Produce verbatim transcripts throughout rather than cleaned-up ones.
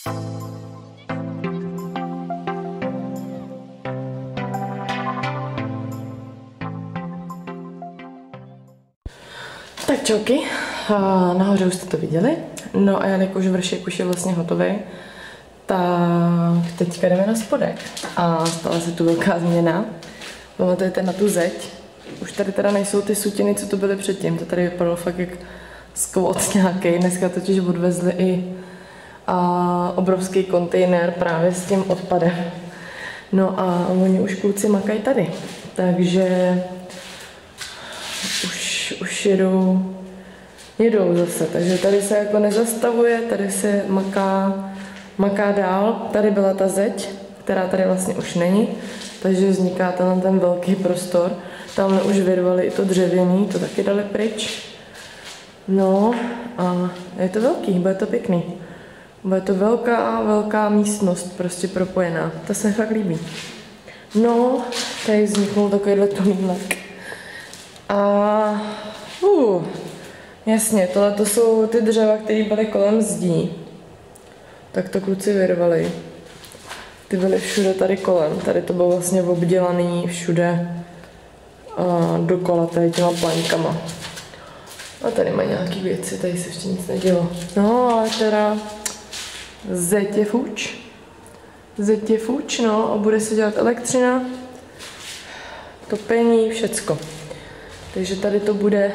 Tak čauky, nahoře už jste to viděli, no a jelikož vršek už je vlastně hotový, tak teďka jdeme na spodek a stala se tu velká změna. Pamatujete na tu zeď? Už tady teda nejsou ty sutiny, co to byly předtím, to tady vypadalo fakt jak skvot nějaký. Dneska totiž odvezli i a, obrovský kontejner právě s tím odpadem. No a oni už kluci makají tady, takže už, už jedou, jedou zase, takže tady se jako nezastavuje, tady se maká, maká dál. Tady byla ta zeď, která tady vlastně už není, takže vzniká tam ten velký prostor. Tamhle už vyrvali i to dřevěný, to taky dali pryč. No a je to velký, bude to pěkný. Bude to velká, velká místnost, prostě propojená. To se mi fakt líbí. No, tady vzniknul takovýhle tunílek. A uh, jasně, tohle to jsou ty dřeva, které byly kolem zdí. Tak to kluci vyrvali. Ty byly všude tady kolem. Tady to bylo vlastně obdělaný všude a dokola tady těma plaňkama. A tady mají nějaký věci, tady se ještě nic nedělo. No, ale teda zeď je fuč. Zeď je fuč, no, a bude se dělat elektřina, topení, všecko. Takže tady to bude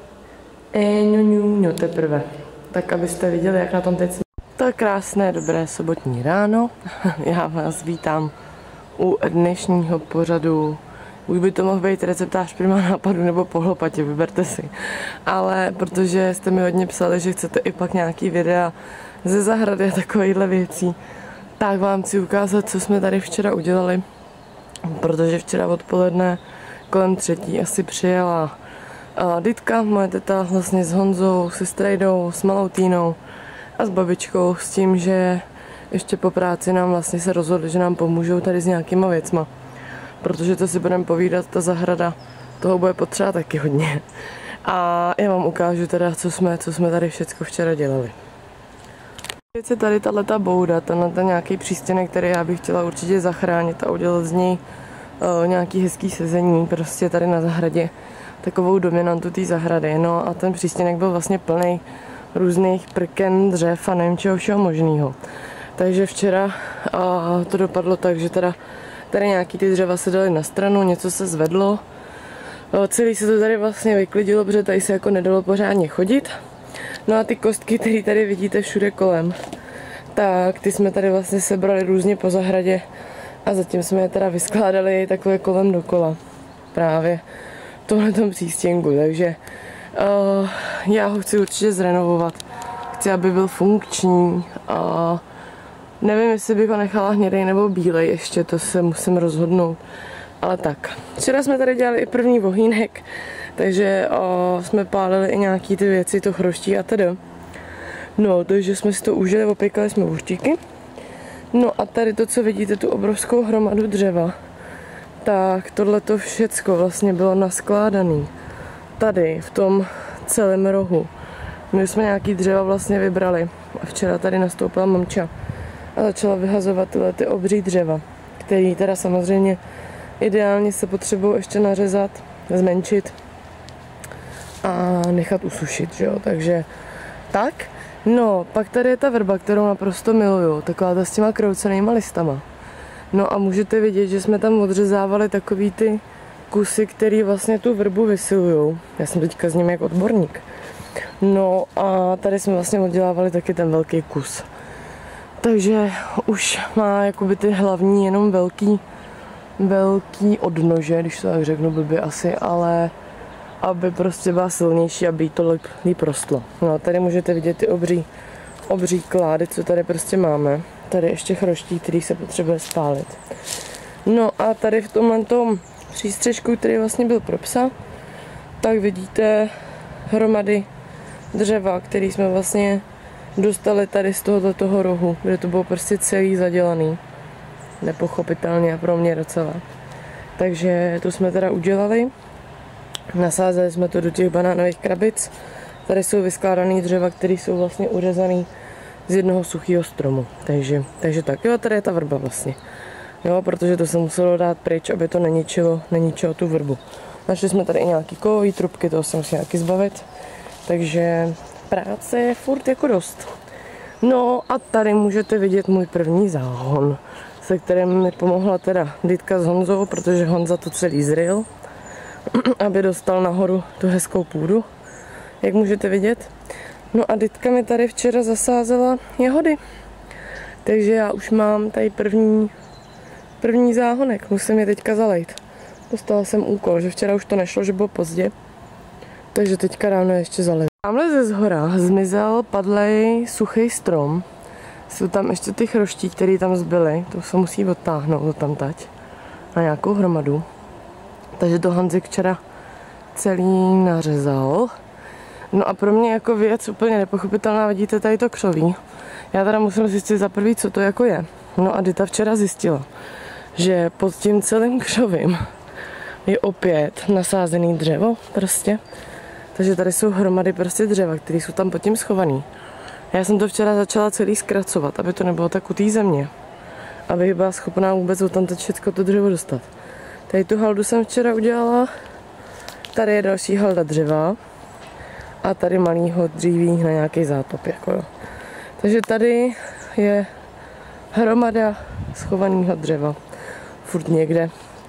eňuňuňu teprve. Tak abyste viděli, jak na tom teď jsme. Tak krásné, dobré sobotní ráno. Já vás vítám u dnešního pořadu. Už by to mohl být receptář Prima nápadu nebo po hlopatě, vyberte si. Ale protože jste mi hodně psali, že chcete i pak nějaký videa ze zahrady a takovýchhle věcí, tak vám chci ukázat, co jsme tady včera udělali. Protože včera odpoledne kolem třetí asi přijela Ditka, moje teta, vlastně s Honzou, se Strejdou, s malou Týnou a s babičkou, s tím, že ještě po práci nám vlastně se rozhodli, že nám pomůžou tady s nějakýma věcma. Protože to si budeme povídat, ta zahrada, toho bude potřeba taky hodně. A já vám ukážu teda, co jsme, co jsme tady všecko včera dělali. Věc je tady tato bouda, tenhle nějaký přístěnek, který já bych chtěla určitě zachránit a udělat z něj uh, nějaký hezký sezení, prostě tady na zahradě, takovou dominantu té zahrady. No a ten přístěnek byl vlastně plný různých prken, dřev a nevím čeho všeho možného. Takže včera uh, to dopadlo tak, že teda tady nějaký ty dřeva se daly na stranu, něco se zvedlo. Celý se to tady vlastně vyklidilo, protože tady se jako nedalo pořádně chodit. No a ty kostky, které tady vidíte všude kolem, tak ty jsme tady vlastně sebrali různě po zahradě a zatím jsme je teda vyskládali takhle kolem dokola. Právě v tomhletom přístěnku, takže uh, já ho chci určitě zrenovovat. Chci, aby byl funkční a nevím, jestli bych ho nechala hnědej nebo bílej, ještě to se musím rozhodnout. Ale tak, včera jsme tady dělali i první vohýnek, takže o, jsme pálili i nějaký ty věci, to chroští a tedy. No, takže jsme si to užili, opěkali jsme buštíky. No a tady to, co vidíte, tu obrovskou hromadu dřeva, tak tohle to všecko vlastně bylo naskládané tady, v tom celém rohu. My jsme nějaký dřeva vlastně vybrali a včera tady nastoupila mamča a začala vyhazovat tyhle ty obří dřeva, který teda samozřejmě ideálně se potřebují ještě nařezat, zmenšit a nechat usušit, že jo, takže tak. No, pak tady je ta vrba, kterou naprosto miluju, taková ta s těma kroucenýma listama. No a můžete vidět, že jsme tam odřezávali takový ty kusy, který vlastně tu vrbu vysilujou. Já jsem teďka s ním jak odborník. No a tady jsme vlastně oddělávali taky ten velký kus. Takže už má jakoby ty hlavní jenom velký, velký odnože, když to tak řeknu blbě asi, ale aby prostě byla silnější, aby jí to líp, líp rostlo. No tady můžete vidět ty obří, obří klády, co tady prostě máme. Tady ještě chroští, který se potřebuje spálit. No a tady v tomhle tom přístřežku, který vlastně byl pro psa, tak vidíte hromady dřeva, který jsme vlastně dostali tady z tohoto toho rohu, kde to bylo prostě celý zadělaný. Nepochopitelně pro mě docela. Takže to jsme teda udělali. Nasázeli jsme to do těch banánových krabic. Tady jsou vyskládané dřeva, které jsou vlastně uřezané z jednoho suchého stromu. Takže, takže tak, jo, tady je ta vrba vlastně. Jo, protože to se muselo dát pryč, aby to neničilo, neničilo tu vrbu. Našli jsme tady i nějaký kovový trubky, toho se musím nějaký zbavit. Takže práce je furt jako dost. No a tady můžete vidět můj první záhon, se kterým mi pomohla teda Ditka s Honzou, protože Honza to celý zryl, aby dostal nahoru tu hezkou půdu, jak můžete vidět. No a Ditka mi tady včera zasázela jahody. Takže já už mám tady první, první záhonek, musím je teďka zalejt. Dostala jsem úkol, že včera už to nešlo, že bylo pozdě, takže teďka ráno ještě zalejt. Tamhle ze zhora zmizel padlej suchý strom. Jsou tam ještě ty chroští, které tam zbyly, to se musí odtáhnout to tam tať na nějakou hromadu. Takže to Hanzik včera celý nařezal. No a pro mě jako věc úplně nepochopitelná, vidíte tady to křoví. Já teda musím zjistit za prvý, co to jako je. No a Dita včera zjistila, že pod tím celým křovím je opět nasázený dřevo prostě. Takže tady jsou hromady prostě dřeva, které jsou tam pod tím schovaný. Já jsem to včera začala celý zkracovat, aby to nebylo tak u té země. Abych byla schopná vůbec od tamto všechno to dřevo dostat. Tady tu haldu jsem včera udělala. Tady je další halda dřeva. A tady malýho dříví na nějaký zátop. Jako jo. Takže tady je hromada schovaného dřeva. Furt někde.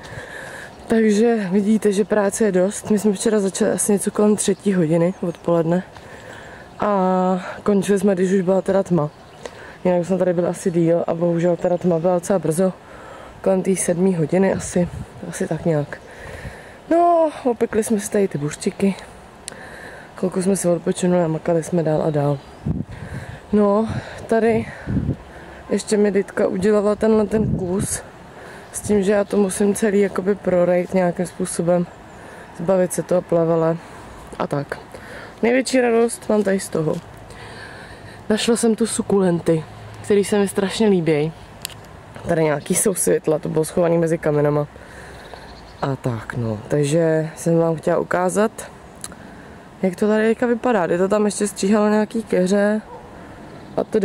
Takže vidíte, že práce je dost. My jsme včera začali asi něco kolem třetí hodiny odpoledne. A končili jsme, když už byla teda tma. Jinak jsme tady byli asi díl a bohužel teda tma byla docela brzo. Kolem té sedmé hodiny asi. Asi tak nějak. No, opekli jsme si tady ty buřčiky. Chvilku jsme si odpočinuli a makali jsme dál a dál. No, tady ještě mi Ditka udělala tenhle ten kus. S tím, že já to musím celý jakoby prorejt nějakým způsobem. Zbavit se toho plavele a tak. Největší radost mám tady z toho. Našla jsem tu sukulenty, které se mi strašně líbí. Tady nějaký jsou světla, to bylo schovaný mezi kamenama. A tak no, takže jsem vám chtěla ukázat, jak to tady vypadá. Je to tam ještě stříhalo nějaký keře a tedy.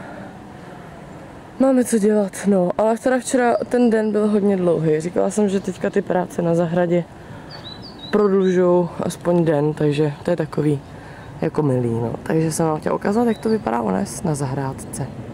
Máme co dělat, no, ale teda včera ten den byl hodně dlouhý. Říkala jsem, že teďka ty práce na zahradě prodlužou aspoň den, takže to je takový jako milý, no. Takže jsem vám chtěla ukázat, jak to vypadá u nás na zahrádce.